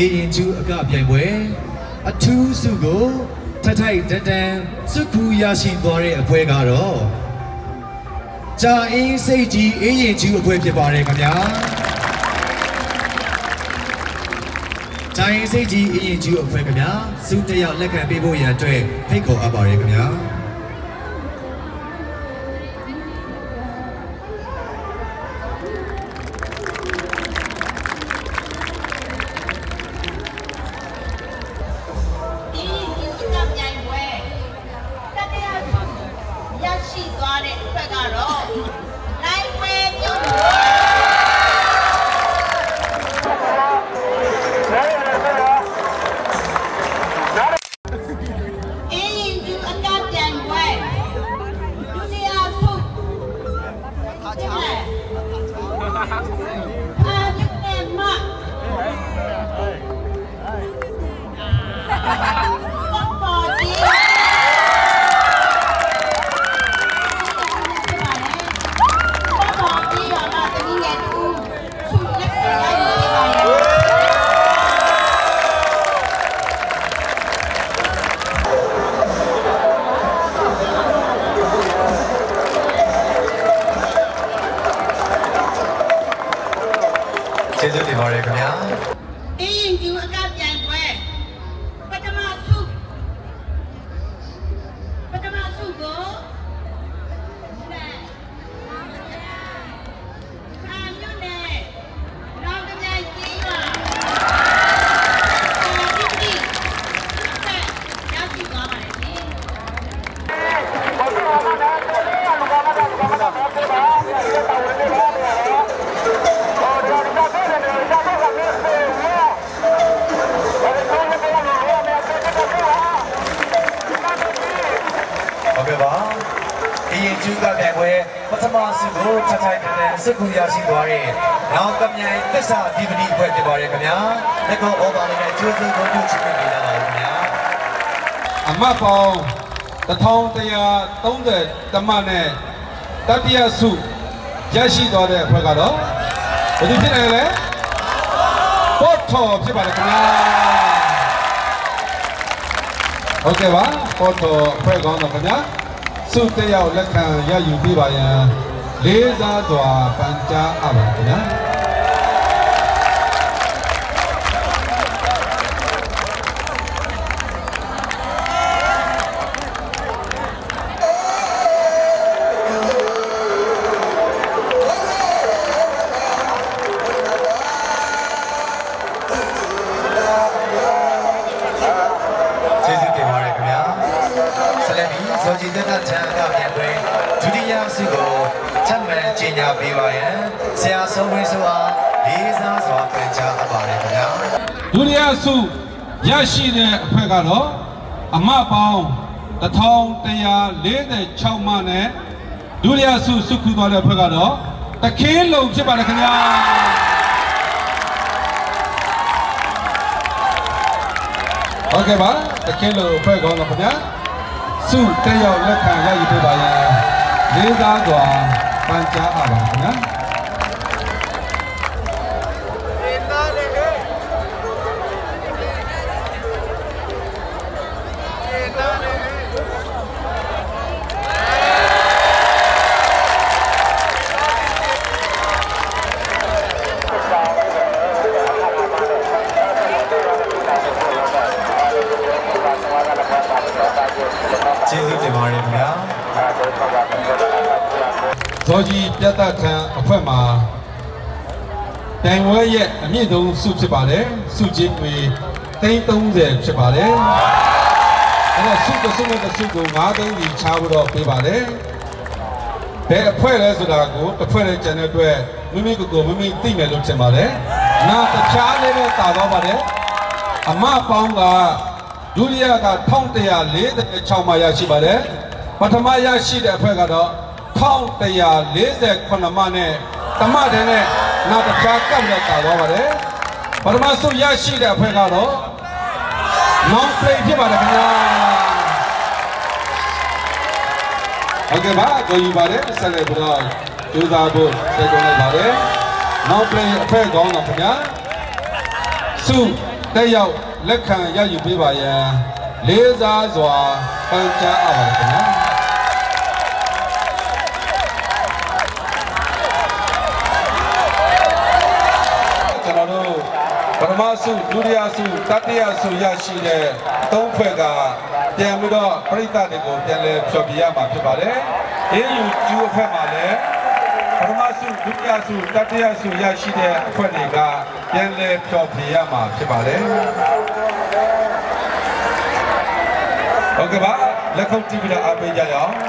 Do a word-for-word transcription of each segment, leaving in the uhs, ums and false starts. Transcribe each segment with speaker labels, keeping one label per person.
Speaker 1: ရင်ကျူအကပြိုင်ပွဲအထူးစုကိုထထိုက်တတန်စုခုရရှိသွားတဲ့အဖွဲ့ကတော့ဂျာအင်းစိတ်ကြီးအင်းရင်ကျူအဖွဲ့ဖြစ်ပါတယ်ခင်ဗျာဂျာအင်းစိတ်ကြီးအင်းရင်ကျူအဖွဲ့ခင်ဗျာစုတယောက်လက်ခံပေးဖို့ရန်အတွက်ဖိတ်ခေါ်အပ်ပါတယ်ခင်ဗျာကျေးဇူးတင်ပါတယ်ခင်ဗျာအင်းရင်ကျူအကပြိုင်ပွဲပထမဆုပထမဆုကိုနဲ့အာမြုပ်နဲ့နောက်တစ်ပြိုင်ကြီးပါဒီဒီဆက်ရောက်ကြည့်သွားပါမယ်ရှင်ဘာလို့မနာတယ်လဲအလူကမတာကမတာဘာဖြစ်ပါလဲတာဝင်နေပါလေဟုတ်ကဲ့ပါအရင်ကျူကပြိုင်ပွဲပထမဆုကိုထထိုင်တဲ့စကူရရှိသွားတဲ့နောက်ကမြိုင်သစ္စာဒီပတိအဖွဲ့ဖြစ်ပါတယ်ခင်ဗျာလက်ကောဩဘာလေးနဲ့ကျိုးစုံကိုပြုချပေးနေကြပါဦးခင်ဗျာအမတ်ပေါင်းတစ်ထောင်တစ်ရာသုံးဆယ်တမတ်နဲ့တတိယဆုရရှိသွားတဲ့အဖွဲ့ကတော့ဘယ်သူဖြစ်နေလဲပေါ်ထော်ဖြစ်ပါတယ်ခင်ဗျာဟုတ်ကဲ့ပါပေါ်ထော်အဖွဲ့ကောင်းတော့ခင်ဗျာစုတယောက်လက်ခံရယူပြပါရန်လေးစားစွာပန်ကြားအပ်ပါခင်ဗျာစောကြည်တဲ့ထံကပြန်တွင်ဒုတိယဆုကိုချက်မှန်ကျင်းညာပေးပါရန်ဆရာဆုံးဝင်းစွာလေးစားစွာပန်ကြားအပ်ပါတယ်ခင်ဗျာဒုတိယဆုရရှိတဲ့အဖွဲ့ကတော့အမပေါင်းတစ်ထောင်တစ်ရာလေးဆယ်ခြောက်မှနဲ့ဒုတိယဆုစုခုသွားတဲ့အဖွဲ့ကတော့တခင်းလုံးဖြစ်ပါတယ်ခင်ဗျာဟုတ်ကဲ့ပါတခင်းလုံးအဖွဲ့ကောင်းတော့ခင်ဗျာစုတက်ရောက်လက်ခံရယူပေးပါရန်လေးစားစွာပန်ကြားအပ်ပါခင်ဗျာကျေးဇူးတင်ပါတယ်ခင်ဗျာဇော်ကြီးပြတ်သက်ခံအဖွဲ့မှာတိုင်ဝဲရဲ့အမြင့်ဆုံးစုဖြစ်ပါတယ်စုချင်းတွေသိန်းသုံးဆယ်ဖြစ်ပါတယ်အဲ့ဒါစုတစ်စုနဲ့တစ်စုကိုငါးသိန်းကြီးချဖို့တော့ပေးပါတယ်ဘယ်အဖွဲ့လဲဆိုတာကိုတစ်ဖွဲ့နဲ့ကျန်တဲ့အတွက်မိမိကိုယ်ကိုမိမိသိမယ်လို့ထင်ပါတယ်နောက်တခြားလေးပဲတာတော့ပါတယ်အမပေါင်းကဒုတိယကတစ်ထောင်တစ်ရာလေးဆယ်ခြောက်မှရရှိပါတယ်ပထမရရှိတဲ့အဖွဲ့ကတော့တစ်ထောင်တစ်ရာလေးဆယ်ခုနှစ်မှနဲ့တမတဲ့နဲ့နောက်တစ်ခြားကပ်လက်တာသွားပါတယ်ပထမဆုံးရရှိတဲ့အဖွဲ့ကတော့နောင်ပလိဖြစ်ပါတယ်ခင်ဗျာဟုတ်ကဲ့ပါကိုယူပါတယ်ဆက်လက်ပြီးတော့ကြိုးစားဖို့တိုက်တွန်းလိုက်ပါတယ်နောင်ပလိအဖွဲ့ကောင်းတော့ခင်ဗျာစုတက်ရောက်လက်ခံရယူပေးပါရန်လေးစားစွာပန်ကြားအပ်ပါတယ်ခင်ဗျာကျွန်တော်တို့ပထမဆုဒုတိယဆုတတိယဆုရရှိတဲ့သုံးဖွဲ့ကပြန်ပြီးတော့ပရိသတ်တွေကိုပြန်လည်ဖျော်ဖြေရမှာဖြစ်ပါတယ်။ အေးယူကျူအဖွဲ့မှာလည်းပထမဆုဒုတိယဆုတတိယဆုရရှိတဲ့အဖွဲ့တွေကပြန်လည်ဖျော်ဖြေရမှာဖြစ်ပါတယ်။ဟုတ်ကဲ့ပါလက်ခုပ်တီးပြီးတော့အားပေးကြရအောင်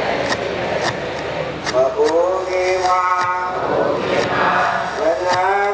Speaker 2: Bye.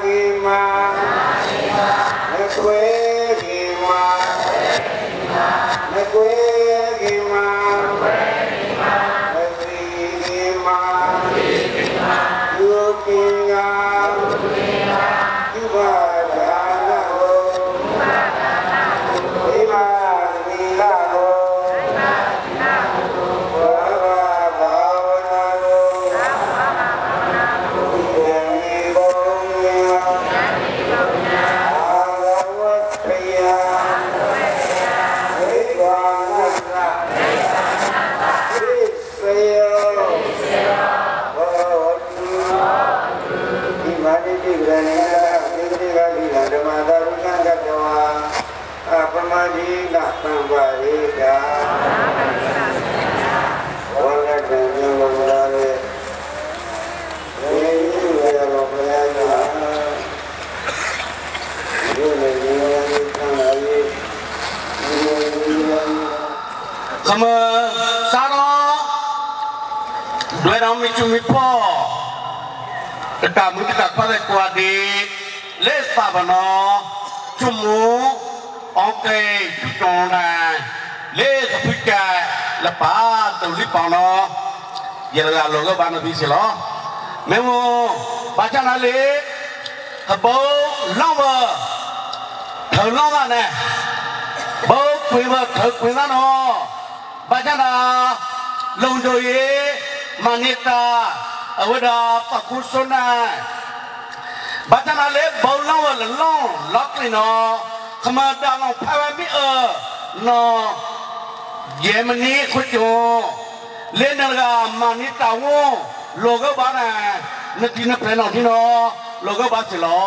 Speaker 2: ด้วยน้องมิจูมิพ่อตะการมือตะการพัดกว่าดีเลสปาบนอจุมูอองเกยจุดงนะเลสพิกาละป้าตุลิปานอเยลกาโลกบานอบิสิลอเมโมปาจานาเลขบล้อมเธอล้อมกันเนี่ยบ่คุยมาเธอคุยกันเนาะปาจานาลงโดยมานิตาอวดาปักคุสนาบาจานาเลบ่ล้อมละล้อมล็อกเลยเนาะขมาดาลงพาวมิเออเนาะเยมนีคุจโเลนกามานิตาวโลกบ้านนักที่นักเพลนที่เนาะโลกบ้านสิลอ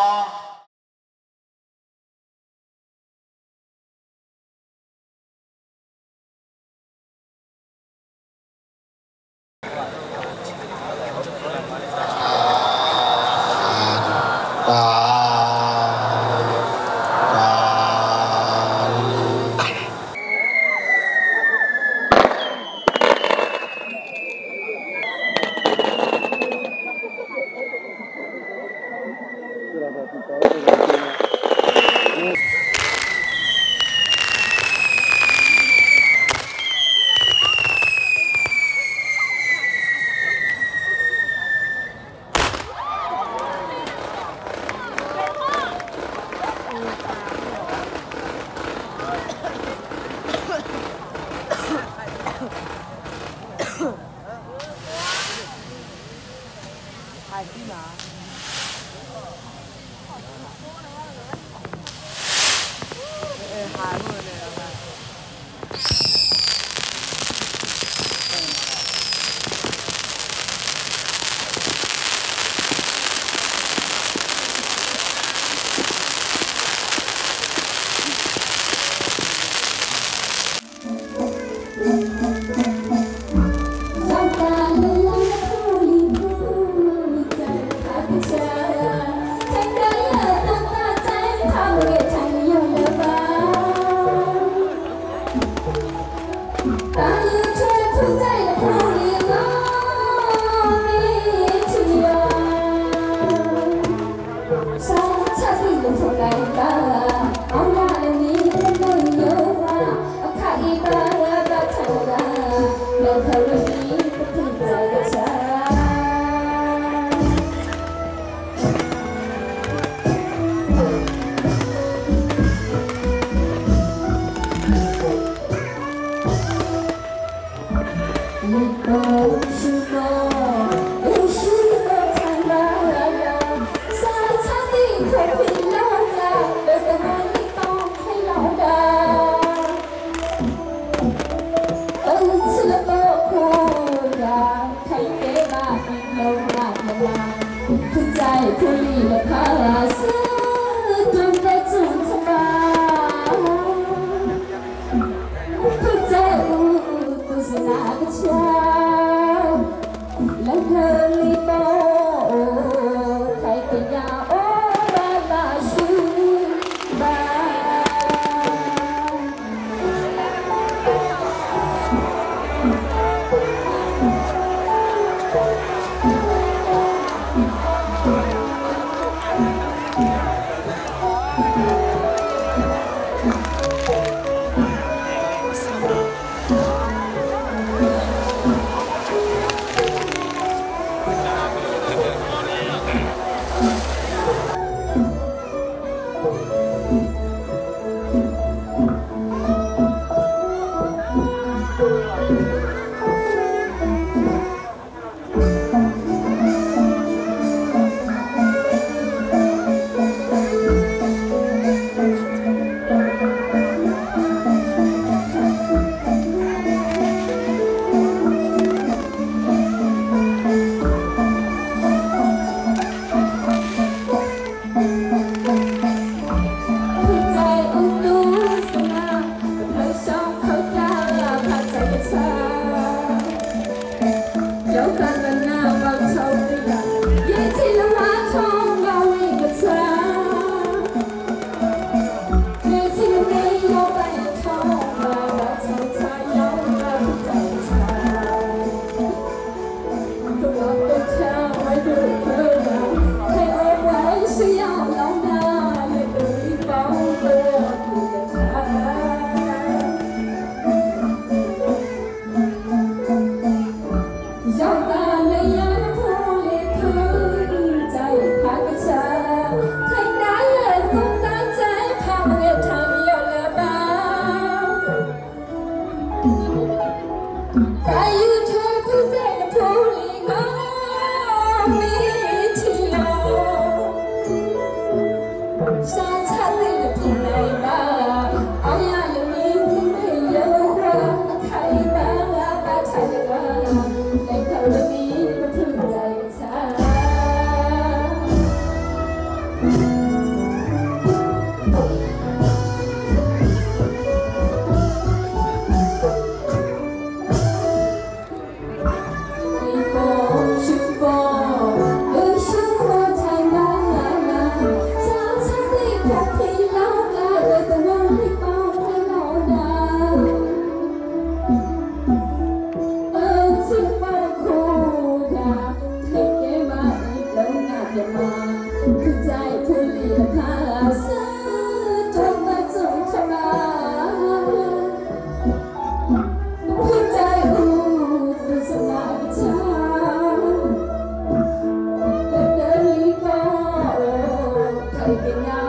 Speaker 3: Taking